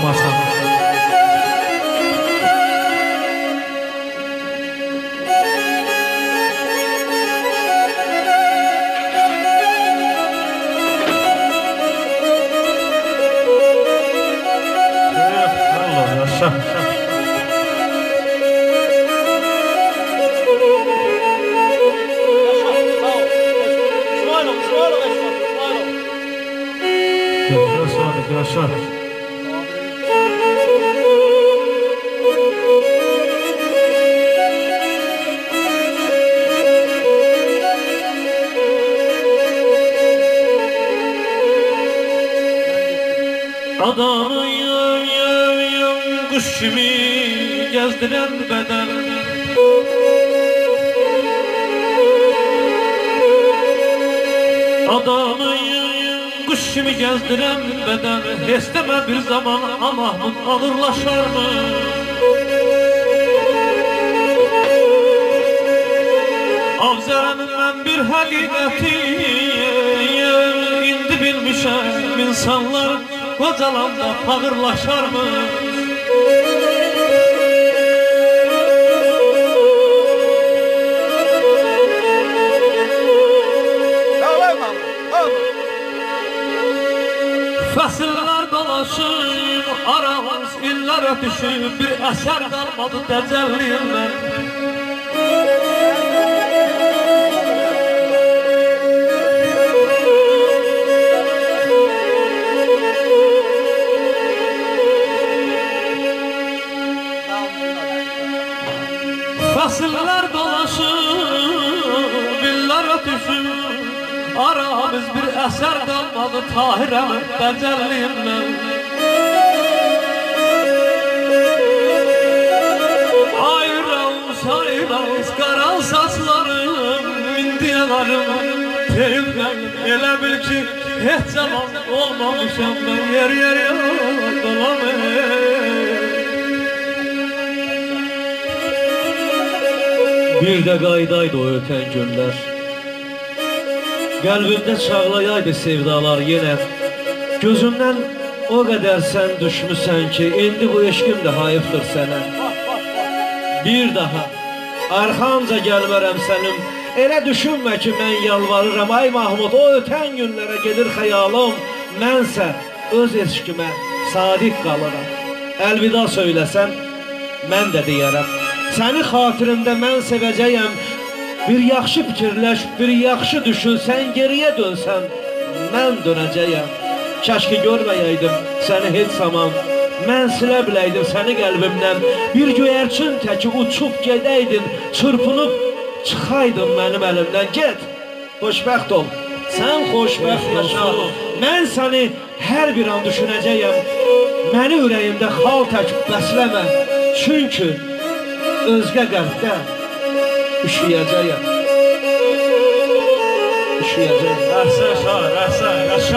Masan. Allah yaşa. Yaşa. Adamı yım kuş kimi gezdiren beden. Adamı kuş kimi gezdiren beden. İsteme bir zaman Mahmud ağırlaşar mı? Avzəranın mən bir həqiqəti indi bilmişəm, insanlar qocalanda ağırlaşar mı? Fəsillər dolaşır, aramız illər ötüşür, bir əsər qalmadı təcəlliyimdən. Fəsillər dolaşır, illər ötüşür, aramız bir əsər qalmadı Tahirəmin təcəlliyimdən. Ayrılmış qaran saçlarım, indiyalarım terimdən. Elə bil ki, heç zaman olmamışam mən yer dolamam. Bir də qaydaydı o ötən günlər. Qəlbimdə çağlayaydı sevdalar yenə. Gözümdən o qədər sən düşmüsən ki, indi bu eşqim də hayıfdır sənə. Bir daha arxamca gəlmərəm sənim. Elə düşünmə ki, mən yalvarıram. Ay Mahmud, o ötən günlərə gedir xəyalım. Mənsə öz eşqimə sadiq qalıram. Əlvida söyləsən, mən də deyərəm. Səni xatirimdə mən sevəcəyəm. Bir yaxşı fikirləş, bir yaxşı düşünsən, geriyə dönsən, mən dönəcəyəm. Kəşki görməyəydim səni heç zaman, mən silə biləydim səni qəlbimdən. Bir göyərçin təki uçub gedəydin, çırpınıb çıxaydın mənim əlimdən. Get, xoşbəxt ol, sən xoşbəxt yaşa. Mən səni hər bir an düşünəcəyəm. Məni ürəyimdə xal tək bəsləmə. Çünki özgə qəlbdə üşüyəcəyəm. Üşüyəcəyəm. Əhsən şair, əhsən, yaşa.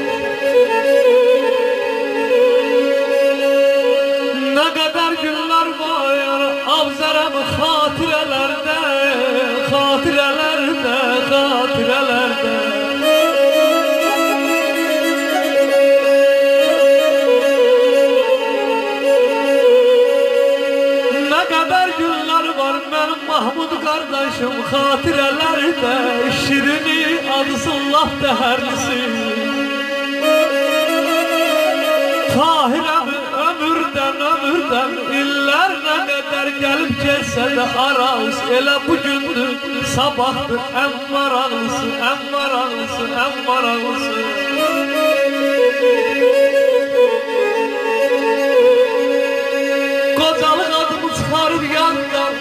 Nə qədər günlər var Avzərəm xatirələrdə, xatirələrdə, xatirələrdə. Nə qədər günlər var mənim Mahmud qardaşım xatirələrdə. Şirini adısı laf dəhərlisi. Tahirəmin ömürdən illər nə qədər gəlib gəlsə də araz. Elə bugündür, sabahdır ən maraqlısı, ən maraqlısı, ən maraqlısı. Qocalıq adımı çıxarır yandan.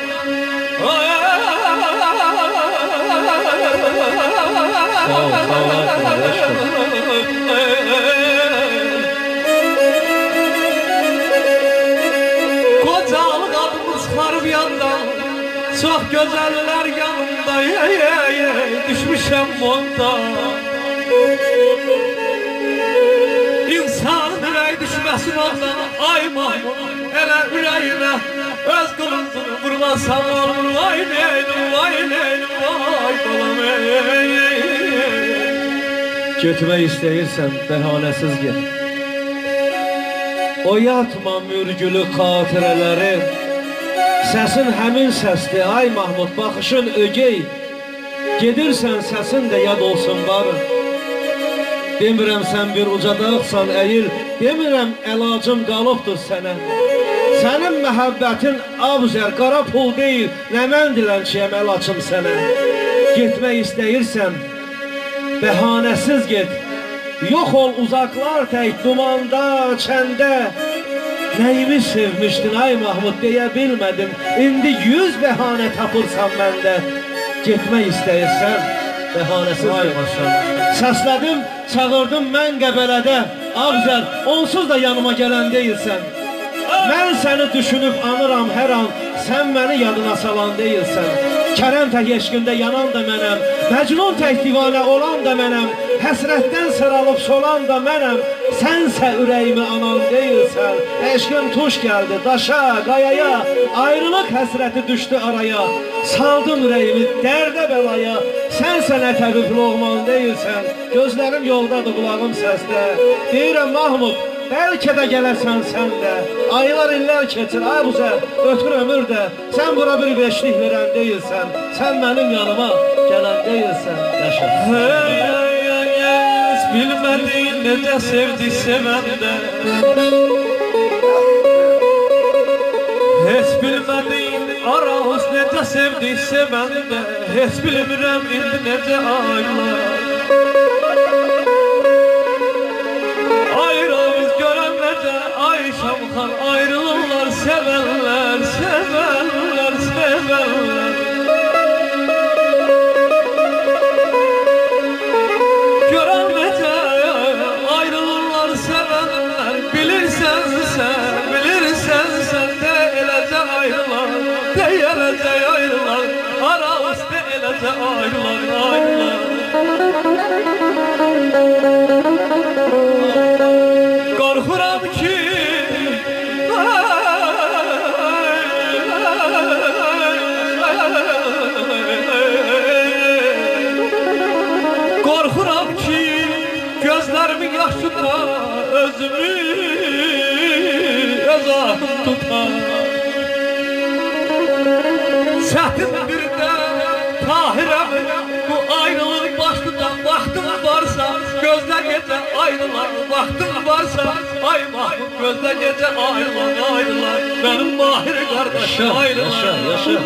Qocalıq adımı çıxarıb yandan. Çox gözəllər yanımda, düşmüşəm monda. İnsanın ürəyi düşməsin ondan. Ay Mahmud, elə ürəyinə öz qılıncını vurmasan olur. Vay neylim, vay neylim, vay balam ey. Getmək istəyirsən, bəhanəsiz get. oyatma mürgülü xatirələri. Səsin həmin səsdir, ay Mahmud, baxışın ögey. Gedirsən, səsin də yad olsun barı. Demirəm sən bir ucadaqsan əyil, demirəm əlacım qalıbdır sənə. Sənin məhəbbətin abzər, qara pul deyil, nə mən dilənçiyəm əlacım sənə. Getmək istəyirsən, bəhanəsiz get. Yox ol uzaqlar tək, dumanda, çəndə. Nəyimi sevmişdin ay Mahmud deyə bilmədim. İndi 100 bəhanə tapırsan məndə. Getmək istəyirsən, bəhanəsiz get. Səslədim, çağırdım mən Qəbələdə. Abzər, onsuz da yanıma gələn deyilsən. Mən səni düşünüb anıram hər an, sən məni yadına salan deyilsən. Kərəm tək eşqində yanan da mənəm, Məcnun tək divanə olan da mənəm, həsrətdən sıralıb solan da mənəm. Sənsə ürəyimi anan deyilsən. Eşqin tuş gəldi daşa, qayaya, ayrılıq həsrəti düşdü araya. Saldın ürəyimi dərdə bəlaya, sənsə nə təbib loğman deyilsən. Gözlərim yoldadır, qulağım səsdə. Deyirəm Mahmud, bəlkə də gələsən sən də. Aylar illər keçir, ay buzər, ötür ömür də. Sən bura bir beşlik verən deyilsən. Sən mənim yanıma gələn deyilsən. Yaşa. Bilmədin necə sevdi sevəndə. Heç bilmədin Araz necə sevdi sevəndə. Heç bilmirəm indi necə aylar. Ayrılız görən necə ay Şamxan. Ayrılırlar sevənlər, sevənlər, sevənlər. Görən necə ayrılırlar sevənlər. Bilirsən sən de eləcə ayrılar. De eləcə ayrılar. Araz de eləcə ayrılar, ayrılar. Qorxuram ki Qorxuram ki gözlərimin yaşı tutar, özümü öz ahım tutar. Çətin bir də Tahirəm, bu ayrılıq başlıdan vaxtım varsa, gözlə gecə ayrılar. Vaxtım varsa, ay Mahmud, gözlə gecə ayrılar, ayrılar. Mənim Mahir qardaşım ayrılar. Yaşa.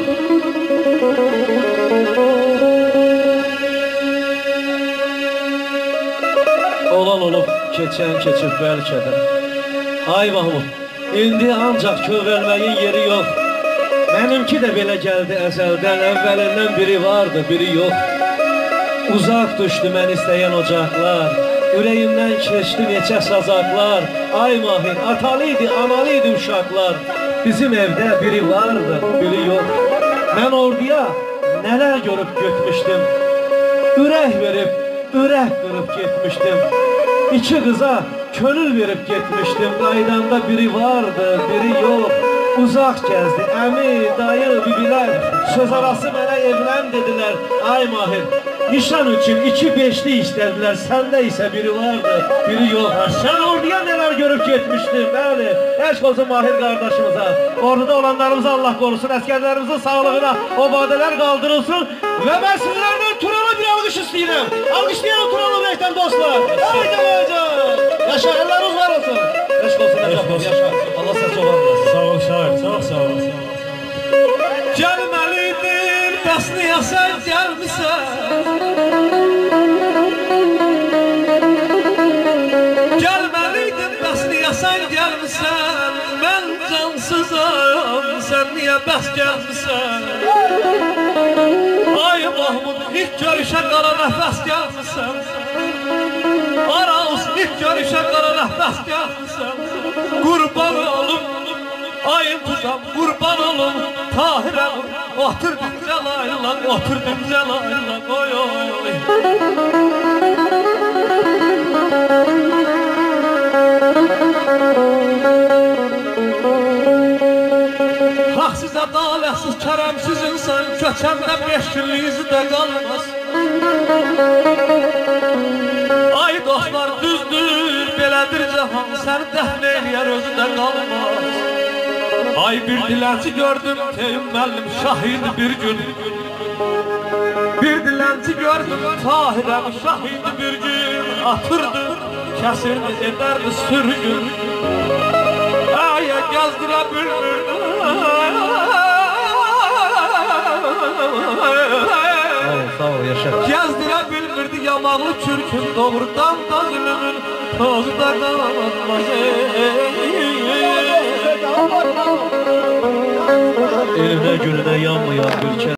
Olan olub, keçən keçib bəlkə də. Ay Mahmud, indi ancaq kövrəlməyin yeri yox. Mənimki də belə gəldi əzəldən, əvvəlindən biri vardı, biri yox. Uzaq düşdü mən istəyən ocaqlar, ürəyimdən keçdi neçə sazaqlar. Ay Mahir, atalı idi, analı idi uşaqlar. Bizim evdə biri vardı, biri yox. Mən orduya nələr görüb getmişdim. Ürək verib, ürək qırıb getmişdim. İki qıza könül verib getmişdim. Qaydanda biri vardı, biri yox. Uzaq gəzdi, əmi, dayı, bibilər. Söz arası mənə evlən dedilər. Ay Mahir, nişan üçün 2-5'li istədilər. Səndə isə biri vardı, biri yox. Sən orduya nələr görüb getmişdin, bəli. Eşq olsun Mahir qardaşımıza. Orduda olanlarımıza Allah qorusun, əskərlərimizin sağlığına o badələr qaldırılsın. Və mən sizlərdən Turalı bir alqış istəyirəm. Alqışlayalım Turalı bəkdən dostlar. Haydi hocam. Yaşa, elləriniz var olsun. Eşq olsun, yaşa. Allah size çok anlasın. Sağ ol şair, çok sağ ol. Gəlməliydin, bəs niyə sən gəlmisən? Gəlməliydin, bəs niyə sən gəlmisən? Mən cansızam, sən niyə bəs gəlmisən? Ay Mahmud, ilk görüşə qara nəfəs gəlmisən. Araz, ilk görüşə qara nəfəs gəlmisən. Qurban olum, ayım tuzam, qurban olum, Tahirəm, otur dincəl ayrılan, otur dincəl ayrılan, oy oy oy. Haqsızə daləsiz, kərəmsiz insan, köçəndə 5 günlük izi də qalmaz. Ay dostlar, düzdür, belə belədir cahan, səni dəfn eləyər özündə qalmaz. Ay bir dilənçi gördüm, Teyim müəllim şahid bir gün. Bir dilənçi gördüm, Tahirəm şahid bir gün. Atırdı, kəsirdi, edərdi sürgün. Aya gəzdirə bilmirdi. Sağ ol, yaşa. Gəzdirə bilmirdi yamaqlı kürkün, doğrudan da zülümün tozu da qalmaz. Elinə gününə yanmayan bir